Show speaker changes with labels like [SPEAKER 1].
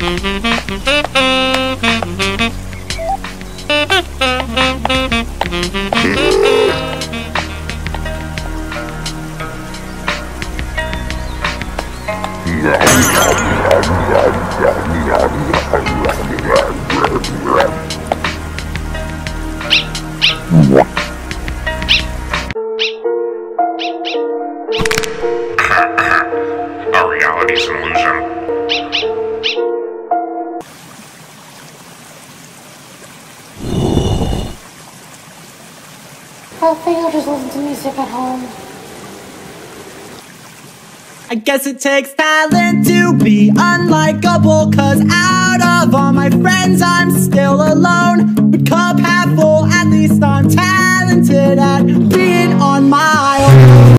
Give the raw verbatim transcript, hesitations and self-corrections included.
[SPEAKER 1] Our reality's an illusion.
[SPEAKER 2] I think I'll just listen to music at home.
[SPEAKER 3] I guess it takes talent to be unlikable, 'cause out of all my friends I'm still alone. But cup half full, at least I'm talented at being on my own.